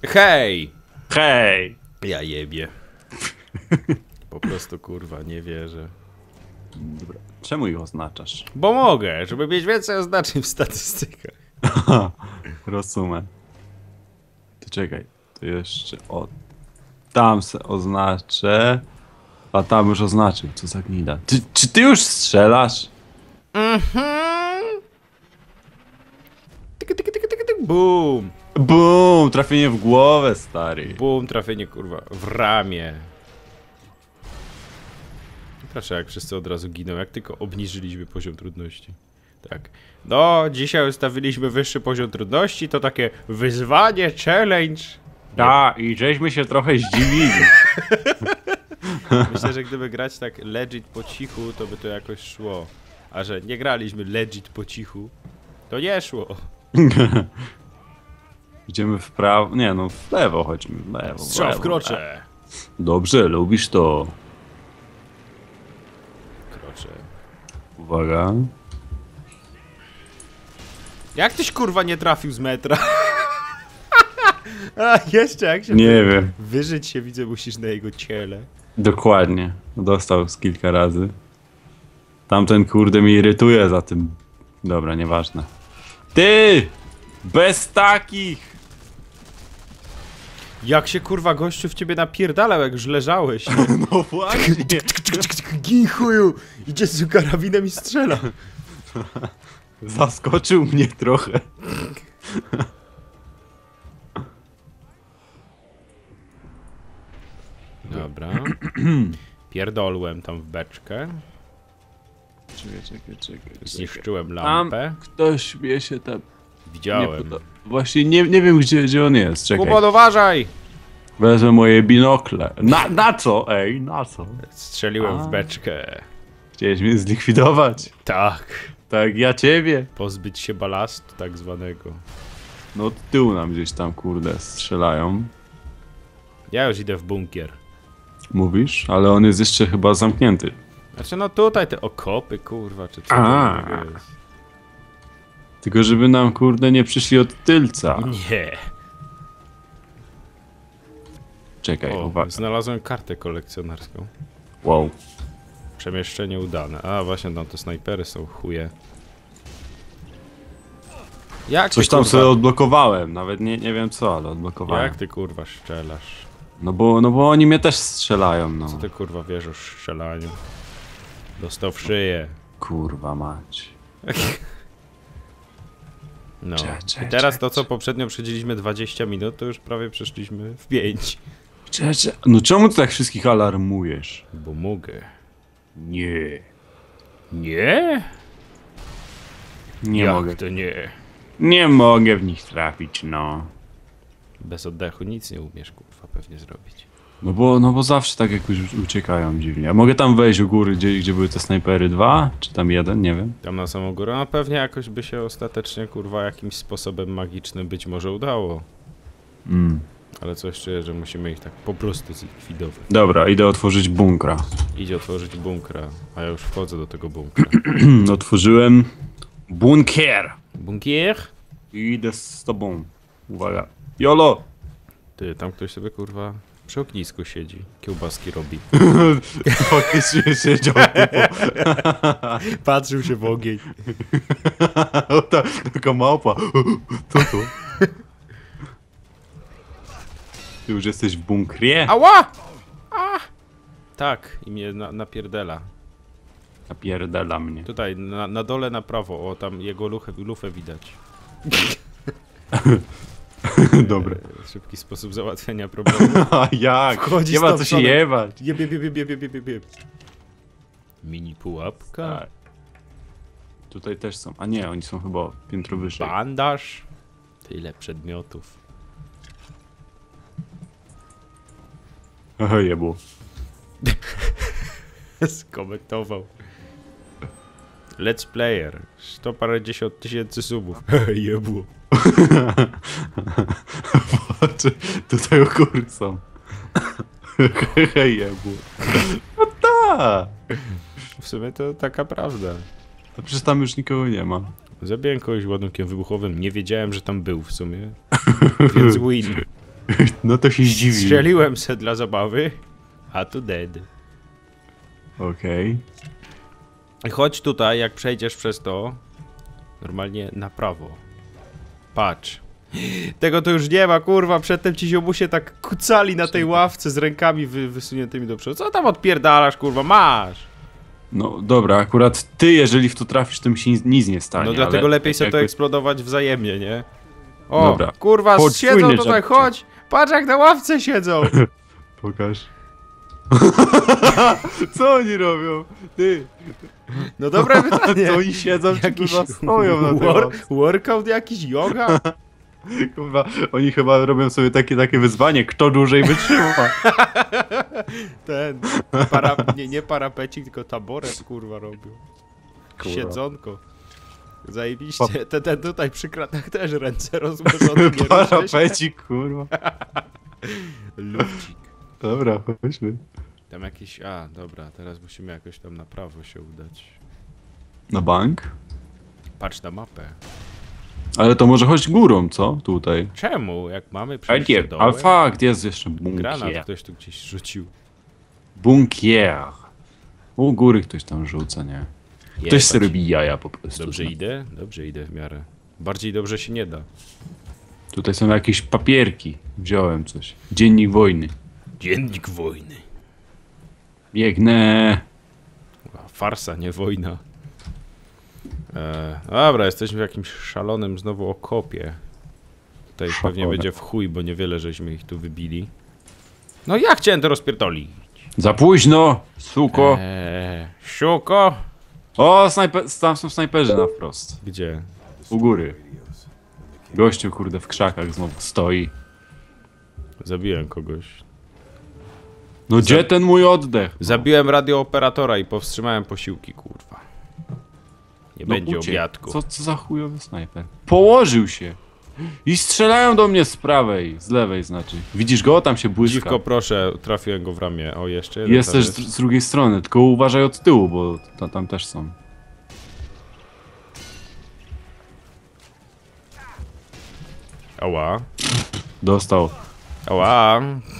Hej! Hej! Ja jebie. Po prostu kurwa, nie wierzę. Dobra. Czemu ich oznaczasz? Bo mogę, żeby mieć więcej oznaczeń w statystykach. Rozumiem. To czekaj, to jeszcze o... Tam se oznaczę. A tam już oznaczył, co za gnida. Czy ty już strzelasz? Tyk, tyk, tyk, tyk, tyk, bum! Bum! Trafienie w głowę, stary. Bum, trafienie kurwa w ramię. Proszę, jak wszyscy od razu giną, jak tylko obniżyliśmy poziom trudności. Tak. No, dzisiaj ustawiliśmy wyższy poziom trudności, to takie wyzwanie, challenge. Da, i żeśmy się trochę zdziwili. Myślę, że gdyby grać tak legit po cichu, to by to jakoś szło. A że nie graliśmy legit po cichu, to nie szło. Idziemy w prawo, nie no, w lewo chodźmy, w lewo. Strzał w krocze. Dobrze, lubisz to. Krocze. Uwaga. Jak tyś kurwa nie trafił z metra? A, jeszcze jak się... Nie wiem. Wyżyć się, widzę, musisz na jego ciele. Dokładnie. Dostał z kilka razy. Tamten kurde mnie irytuje za tym. Dobra, nieważne. Ty! Bez takich! Jak się kurwa gościu w ciebie napierdalał, jak już leżałeś. No właśnie. Gin chuju! Idzie z karabinem i strzela. Zaskoczył mnie trochę. Dobra. Pierdolłem tam w beczkę. Czekaj. Zniszczyłem Tam lampę. ktoś mnie się tam... Widziałem. Właśnie nie wiem gdzie on jest, czekaj. Kubon, uważaj! Wezmę moje binokle. Na co? Ej, na co? Strzeliłem A. w beczkę. Chciałeś mnie zlikwidować? Tak. Tak, ja ciebie. Pozbyć się balastu tak zwanego. No od tyłu nam gdzieś tam kurde strzelają. Ja już idę w bunkier. Mówisz? Ale on jest jeszcze chyba zamknięty. Znaczy no tutaj te okopy kurwa, czy co A. to jest? Tylko żeby nam kurde nie przyszli od tylca. Nie. Czekaj, O, uwaga. znalazłem kartę kolekcjonerską. Wow. Przemieszczenie udane. A właśnie tam te snajpery są chuje. Jak Coś ty, tam kurwa, sobie odblokowałem. Nawet nie wiem co, ale odblokowałem. Jak ty kurwa strzelasz? No bo oni mnie też strzelają, no. Co ty kurwa wiesz o strzelaniu? Dostał w szyję. Kurwa mać. No. Cze, I teraz cze, to co cze. poprzednio przedziliśmy 20 minut, to już prawie przeszliśmy w 5. No czemu ty tak wszystkich alarmujesz? Bo mogę. Nie. Nie? Nie Jak mogę. to nie? Nie mogę w nich trafić, no. Bez oddechu nic nie umiesz kurwa pewnie zrobić. No bo zawsze tak jakoś uciekają dziwnie. A mogę tam wejść u góry, gdzie były te snajpery? 2? Czy tam 1? Nie wiem. Tam na samą górę, no pewnie jakoś by się ostatecznie kurwa jakimś sposobem magicznym być może udało. Ale coś czuję, że musimy ich tak po prostu zlikwidować. Dobra, idę otworzyć bunkra. Idzie otworzyć bunkra, a ja już wchodzę do tego bunkra. Otworzyłem bunkier. Bunkier? I idę z tobą. Uwaga. Jolo! Ty, tam ktoś sobie kurwa przy ognisku siedzi, kiełbaski robi. Faktycznie siedział. Patrzył się w ogień. O, taka małpa. Co to? Ty już jesteś w bunkrie? Ała! A! Tak, i mnie napierdela. Napierdala mnie. Tutaj, na dole na prawo, o tam jego lufę widać. Dobre. Szybki sposób załatwienia problemu. A jak? Wchodzi Nie ma stąd co się przodem. jebać. Jeb. Mini pułapka. Tak. Tutaj też są. A nie, oni są chyba piętro wyżej. Bandaż. Tyle przedmiotów. Aha, jebło. Skomentował. Let's player. 100 parędziesiąt tysięcy subów. Jebło. Patrz, tutaj u góry są. Hej, jebło. No tak. W sumie to taka prawda. A przecież tam już nikogo nie ma. Zabiłem kogoś ładunkiem wybuchowym. Nie wiedziałem, że tam był w sumie. Więc win. No to się zdziwi. Strzeliłem se dla zabawy, a tu dead. Okej. Chodź tutaj, jak przejdziesz przez to, normalnie na prawo. Patrz. Tego to już nie ma, kurwa, przedtem ci ziomusie tak kucali na tej ławce z rękami wysuniętymi do przodu. Co tam odpierdalasz, kurwa, masz? No dobra, akurat ty, jeżeli w to trafisz, to mi się nic nie stanie. No dlatego ale lepiej sobie to jakby- eksplodować wzajemnie, nie? O, Dobra. kurwa, Chodź, siedzą płynie tutaj, żabcia. chodź! Patrz jak na ławce siedzą! Pokaż. Co oni robią? Ty, No dobre pytanie. co oni siedzą, czy Jakiś kurwa stoją na tym? workout jakiś, yoga? Kurwa, oni chyba robią sobie takie wyzwanie, kto dłużej wytrzyma. Ten, nie parapecik, tylko taboret, kurwa, robią. Kurwa. Siedzonko. Zajebiście. Ten tutaj przy kratach też ręce rozłożone. nie ruszaj się. Parapecik, kurwa. Lufcik. Dobra, chodźmy. Tam jakiś... A, dobra, teraz musimy jakoś tam na prawo się udać. Na bank? Patrz na mapę. Ale to może chodź górą, co? Tutaj. Czemu? Jak mamy Ale przejść nie, dołem? ale fakt, jest jeszcze Granat bunkier. ktoś tu gdzieś rzucił. Bunkier. U góry ktoś tam rzuca, nie? Ktoś Jebać. sobie robi jaja po prostu. Dobrze idę? Dobrze idę w miarę. Bardziej dobrze się nie da. Tutaj są jakieś papierki. Wziąłem coś. Dziennik wojny. Dziennik wojny. Biegnę. Farsa, nie wojna. Dobra, jesteśmy w jakimś szalonym znowu okopie. Tutaj pewnie Szalone. będzie w chuj, bo niewiele żeśmy ich tu wybili. No ja chciałem to rozpierdolić. Za późno, suko. Siuko! O, tam są snajperzy na wprost. Gdzie? U góry. Gościu, kurde, w krzakach znowu stoi. Zabiłem kogoś. No gdzie ten mój oddech? Zabiłem radiooperatora i powstrzymałem posiłki, kurwa. Nie No będzie uciekł. obiadku. Co za chujowy snajper? Położył się. I strzelają do mnie z prawej, z lewej znaczy. Widzisz go? Tam się błyska. Dziwko, proszę, trafiłem go w ramię. O, jeszcze jeden Jest tam też z drugiej strony, tylko uważaj od tyłu, bo tam też są. Ała. Dostał. Ała.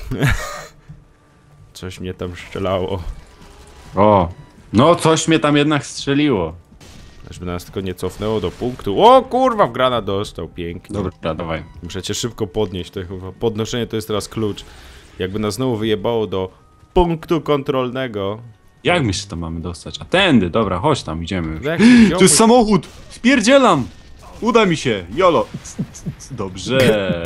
Coś mnie tam strzelało. O! No coś mnie tam jednak strzeliło. Żeby nas tylko nie cofnęło do punktu. O kurwa, w granat dostał, pięknie. Dobra, dawaj. Muszę cię szybko podnieść, to chyba podnoszenie to jest teraz klucz. Jakby nas znowu wyjebało do punktu kontrolnego. Jak my się tam mamy dostać? A tędy, dobra, chodź tam, idziemy już. Jak To jest samochód! Spierdzielam! Uda mi się! Jolo! Dobrze!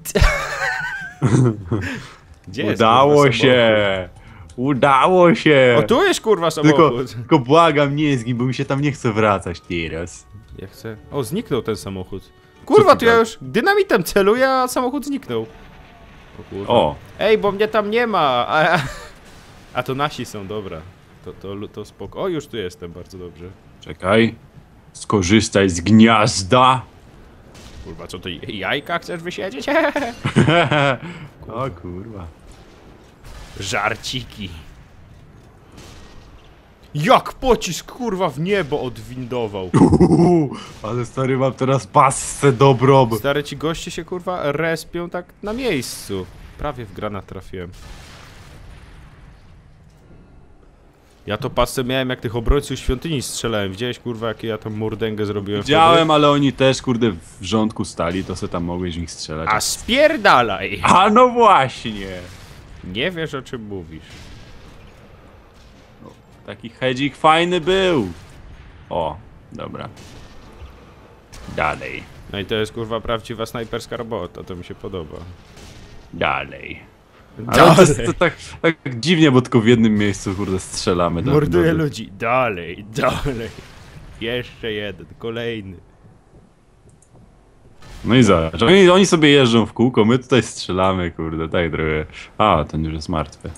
Gdzie jest, Udało kurwa, się! Udało się! samochód? O, tu jest kurwa tylko, samochód. tylko błagam, nie zgin, bo mi się tam nie chce wracać teraz. Ja chcę... O, zniknął ten samochód. Kurwa, ty tu ja gadasz? już dynamitem celuję, a samochód zniknął. O kurwa. O! Ej, bo mnie tam nie ma! A to nasi są, dobra. To spoko. O, już tu jestem, bardzo dobrze. Czekaj. Skorzystaj z gniazda. Kurwa, co ty, jajka chcesz wysiedzieć? O kurwa. Żarciki. Jak pocisk, kurwa, w niebo odwindował. Ale stary, mam teraz passę dobrą. Stare ci goście się, kurwa, respią tak na miejscu. Prawie w granat trafiłem. Ja to pasę miałem, jak tych obrońców świątyni strzelałem. Widziałeś, kurwa, jakie ja tam mordęgę zrobiłem Widziałem, ale oni też, kurde, w rządku stali, to se tam mogłeś w nich strzelać. wtedy? A spierdalaj! A no właśnie! Nie wiesz, o czym mówisz. Taki hedzik fajny był. O, dobra. Dalej, No i to jest, kurwa, prawdziwa snajperska robota. To mi się podoba. dalej. Ale to jest to tak dziwnie, bo tylko w jednym miejscu, kurde, strzelamy. Morduje ludzi. Dalej, dalej. Jeszcze jeden, kolejny. No i zobacz, oni sobie jeżdżą w kółko, my tutaj strzelamy, kurde, tak trochę. A, ten już jest martwy.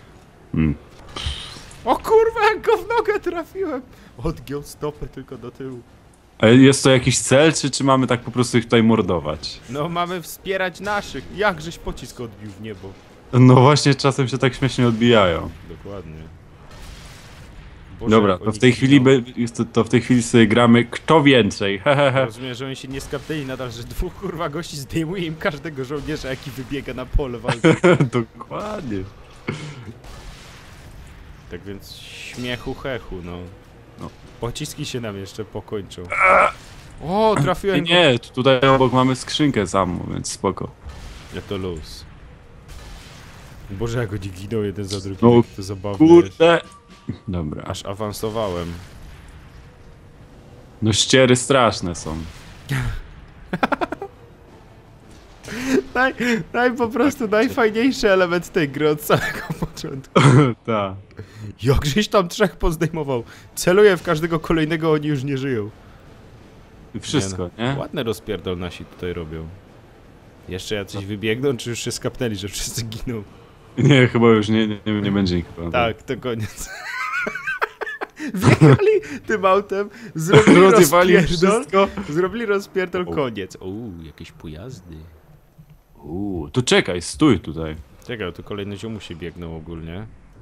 O kurwa, jak go w nogę trafiłem. Odgiął stopę tylko do tyłu. A jest to jakiś cel, czy mamy tak po prostu ich tutaj mordować? No, mamy wspierać naszych. Jakżeś pocisk odbił w niebo. No właśnie, czasem się tak śmiesznie odbijają. Dokładnie. Boże, Dobra, jak to w oni tej chwili giną. to w tej chwili sobie gramy kto więcej. Hehehe. Rozumiem, że oni się nie skapnęli nadal, że dwóch kurwa gości zdejmuje im każdego żołnierza, jaki wybiega na pole walki. Dokładnie. Tak więc śmiechu hechu, no. No. Pociski się nam jeszcze pokończą. O, trafiłem go. Nie, tutaj obok mamy skrzynkę samą, więc spoko. Ja to luz. Boże, jak oni giną jeden za drugim, No, jak to zabawne jest. Kurde. Dobra. Aż awansowałem. No ściery straszne są. Po prostu najfajniejszy element tej gry od samego początku. Tak. Jakżeś tam trzech pozdejmował. Celuję w każdego kolejnego, oni już nie żyją. Wszystko, nie? Ładny rozpierdol nasi tutaj robią. Jeszcze jacyś wybiegną, czy już się skapnęli, że wszyscy giną? Nie, chyba już nie będzie nikogo. Tak, to koniec. Wjechali tym autem, zrobili Rozjewali rozpierdol, wszystko. zrobili rozpierdol, koniec. Jakieś pojazdy. To czekaj, stój tutaj. Czekaj, tu kolejne ziomusie biegną ogólnie.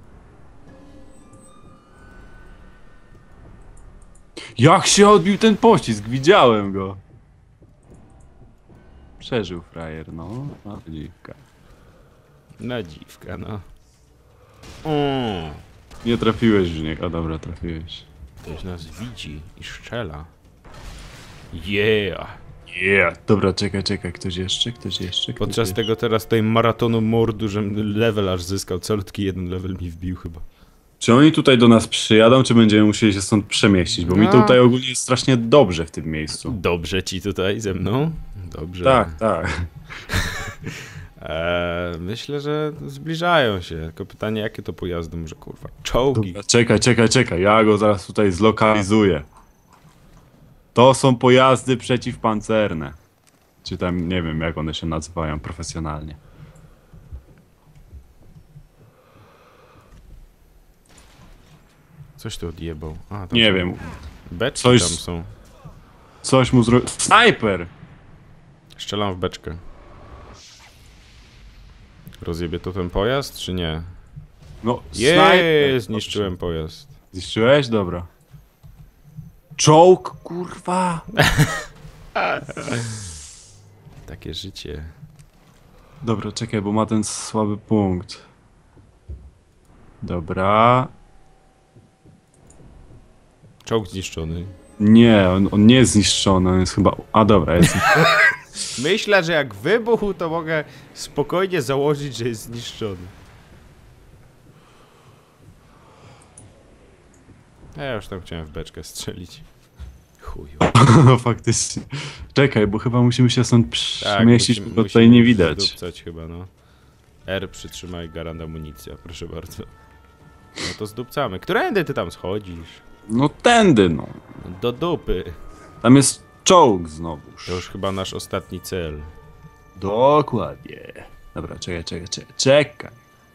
Jak się odbił ten pościsk, widziałem go. Przeżył frajer, no. Na dziwka. Na dziwka, no. Nie trafiłeś w niego. A dobra, trafiłeś. Ktoś nas widzi i strzela. Yeah! Yeah. Dobra, czekaj, ktoś jeszcze? Podczas tego teraz tutaj maratonu mordu, żebym level aż zyskał. Calutki jeden level mi wbił chyba. Czy oni tutaj do nas przyjadą, czy będziemy musieli się stąd przemieścić? Bo mi tutaj ogólnie jest strasznie dobrze w tym miejscu. Dobrze ci tutaj ze mną? Dobrze. Tak. Myślę, że zbliżają się. Tylko pytanie, jakie to pojazdy? Może kurwa czołgi? Dobra, czekaj. Ja go zaraz tutaj zlokalizuję. To są pojazdy przeciwpancerne. Czy tam, nie wiem jak one się nazywają profesjonalnie. Coś tu odjebał. A, tam Nie są wiem. Beczki Coś- tam są. Coś mu zrobił. Snajper! Strzelam w beczkę. Rozjebie to ten pojazd, czy nie? No, snajper! Zniszczyłem pojazd. Zniszczyłeś? Dobra. Czołg, kurwa! Takie życie. Dobra, czekaj, bo ma ten słaby punkt. Dobra. Czołg zniszczony. Nie, on nie jest zniszczony, on jest chyba... A dobra, jest. Myślę, że jak wybuchł, to mogę spokojnie założyć, że jest zniszczony. Ja już tam chciałem w beczkę strzelić. Chuju. No faktycznie. Czekaj, bo chyba musimy się stąd przemieścić, bo tutaj musimy nie widać. zdupcać chyba, no. R przytrzymaj, garant amunicja, proszę bardzo. No to zdupcamy. Którędy ty tam schodzisz? No tędy, no. Do dupy. Tam jest czołg znowuż. To już chyba nasz ostatni cel. Dokładnie. Dobra, czekaj.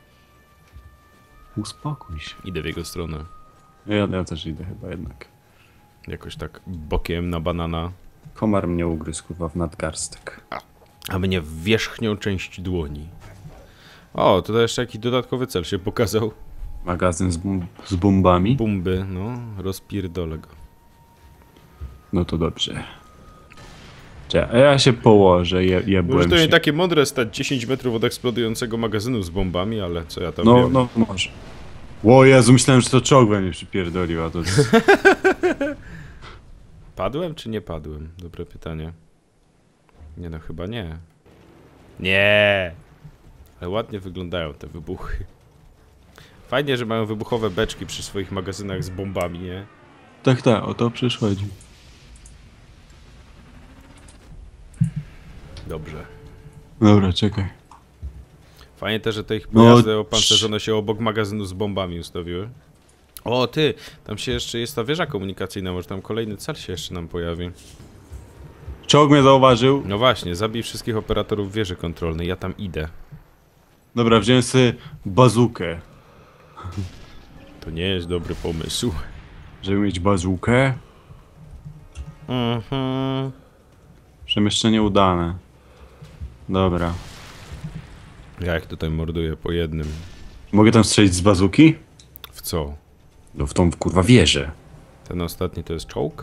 Uspokój się. Idę w jego stronę. Ja też idę chyba jednak. Jakoś tak bokiem na banana. Komar mnie ugryzł kurwa w nadgarstek. A mnie w wierzchnią część dłoni. O, tutaj jeszcze jakiś dodatkowy cel się pokazał. Magazyn z bombami? Bumby, no, rozpierdolę go. No to dobrze. Ja się położę, Może jebłem to się. nie takie mądre stać 10 metrów od eksplodującego magazynu z bombami, ale co ja tam No, wiem. no może. O Jezu, myślałem, że to czołg mnie przypierdolił, a to... Padłem czy nie padłem? Dobre pytanie. Nie no, chyba nie. Nie! Ale ładnie wyglądają te wybuchy. Fajnie, że mają wybuchowe beczki przy swoich magazynach z bombami, nie? Tak, o to przyszkodzi. Dobrze. Dobra, czekaj. Fajnie też, że te ich No, pojazdy opancerzone się obok magazynu z bombami ustawiły. O, ty! Tam się jeszcze jest ta wieża komunikacyjna, może tam kolejny cel się jeszcze nam pojawi. Czołg mnie zauważył. No właśnie, zabij wszystkich operatorów wieży kontrolnej, ja tam idę. Dobra, wziąłem sobie bazukę. To nie jest dobry pomysł. Żeby mieć bazukę. Przemieszczenie udane. Dobra. Ja ich tutaj morduję po jednym. Mogę tam strzelić z bazuki? W co? No w tą kurwa wieżę. Ten ostatni to jest czołg?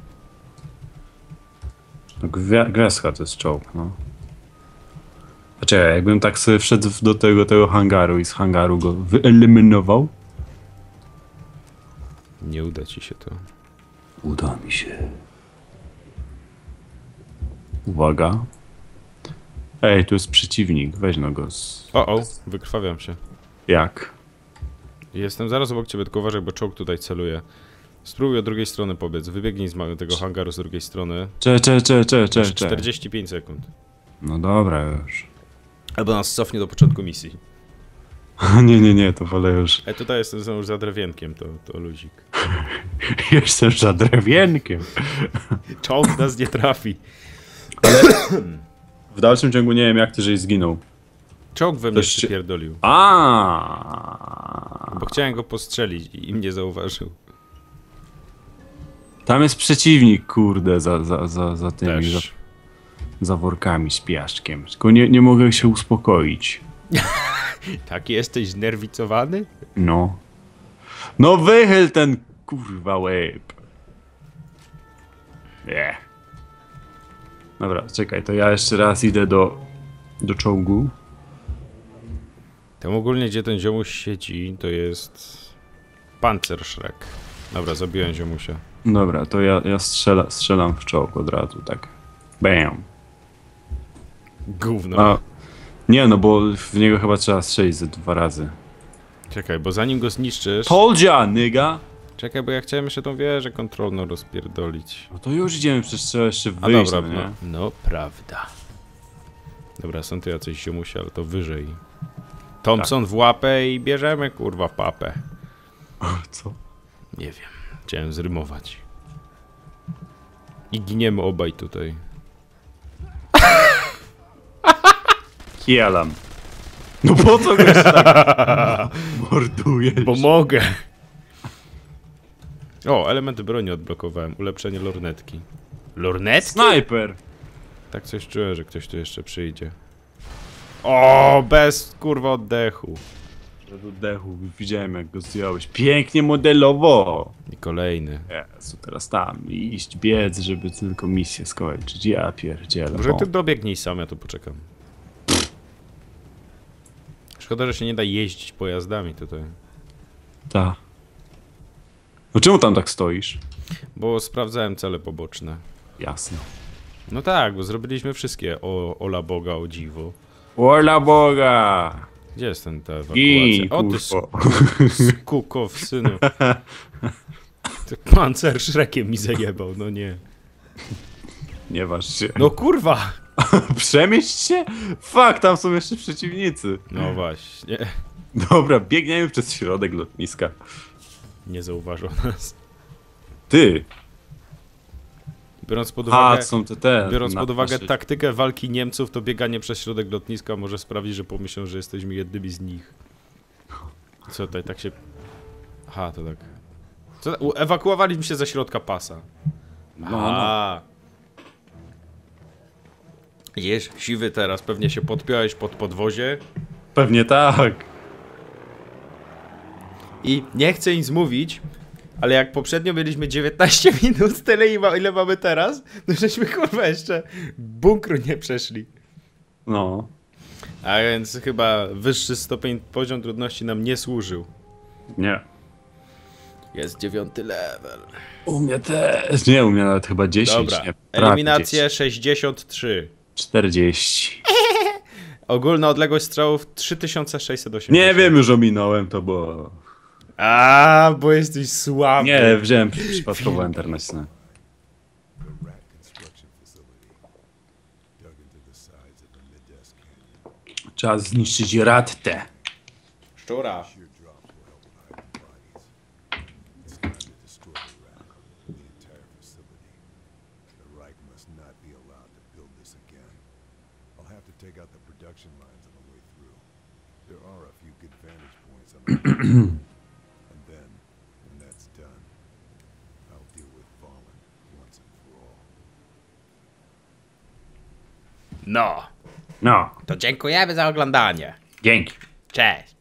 No, gwiazdka to jest czołg, no. A czekaj, jakbym tak sobie wszedł do tego hangaru i z hangaru go wyeliminował? Nie uda ci się to. Uda mi się. Uwaga. Ej, tu jest przeciwnik, weź no go z... O, wykrwawiam się. Jak? Jestem zaraz obok ciebie, tylko uważaj, bo czołg tutaj celuje. Spróbuj od drugiej strony pobiec. Wybiegnij z tego hangaru z drugiej strony. Cze. 45 sekund. No dobra już. Albo nas cofnie do początku misji. Nie, to wolę już. Tutaj jestem znowu za drewienkiem, to luzik. Jestem za drewienkiem. Czołg nas nie trafi. W dalszym ciągu nie wiem jak ty, żeś zginął. Czołg we mnie Też się- przypierdolił. Bo chciałem go postrzelić i mnie zauważył. Tam jest przeciwnik, kurde, za tymi, Też. za workami z piaszczkiem. Tylko nie mogę się uspokoić. Tak jesteś znerwicowany? No. No wychyl ten kurwa łeb. Nie. Dobra, czekaj, to ja jeszcze raz idę do czołgu. Tam ogólnie gdzie ten ziomuś siedzi, to jest... Panzerschreck. Dobra, zabiłem ziomusia. Dobra, to ja strzelam w czołg od razu, tak. Bam. Gówno. A, nie, no bo w niego chyba trzeba strzelić ze 2 razy. Czekaj, bo zanim go zniszczysz... Told ya, nigga! Czekaj, bo ja chciałem jeszcze tą wieżę kontrolną rozpierdolić. No to już idziemy, przecież trzeba jeszcze A wyjść, dobra, no, nie? no prawda. Dobra, są tu jacyś ziomusia, ale to wyżej. Thompson w łapę i bierzemy kurwa papę. Co? Nie wiem, chciałem zrymować. I giniemy obaj tutaj. Kielam. No po co go jeszcze tak mordujesz? Bo mogę. O, elementy broni odblokowałem. Ulepszenie lornetki. Lornetki? Snajper! Tak coś czułem, że ktoś tu jeszcze przyjdzie. O, bez kurwa oddechu. Do dechu, widziałem jak go zdjąłeś. Pięknie modelowo! I kolejny. Jezu, teraz tam iść, biec, żeby tylko misję skończyć. Ja pierdzielę. Może O. ty dobiegnij sam, ja tu poczekam. Szkoda, że się nie da jeździć pojazdami tutaj. Ta. No czemu tam tak stoisz? Bo sprawdzałem cele poboczne. Jasno. No tak, bo zrobiliśmy wszystkie. Ola Boga, o dziwo. Wola Boga! Gdzie jest ta I ewakuacja? O ty kurwo. skukow, synu. Ty pancer szrekiem mi zajebał, no nie. Nie waż się. No kurwa! Przemieść się? Fuck, tam są jeszcze przeciwnicy. No właśnie. Dobra, biegniemy przez środek lotniska. Nie zauważył nas. Ty! Biorąc pod uwagę, Są te. biorąc pod uwagę taktykę walki Niemców, to bieganie przez środek lotniska może sprawić, że pomyślą, że jesteśmy jednymi z nich. Co tutaj, tak się... Aha, to tak. Ewakuowaliśmy się ze środka pasa. Aha. Wiesz, siwy teraz, pewnie się podpiąłeś pod podwozie. Pewnie tak. I nie chcę nic mówić, ale jak poprzednio mieliśmy 19 minut, tyle ile mamy teraz, to żeśmy kurwa jeszcze bunkru nie przeszli. No. A więc chyba wyższy poziom trudności nam nie służył. Nie. Jest 9 level. U mnie też. Nie, u mnie nawet chyba 10. Dobra, Nie, prawie eliminacje 10. 63. 40. Ogólna odległość strzałów 3680. Nie wiem, już ominąłem to, bo... A, bo jesteś słaby. Nie, wziąłem przypadkowo Enter nacisnąłem. Trzeba zniszczyć Rattę. Szczura. No, No, to dziękujemy za oglądanie. dzięki. Cześć.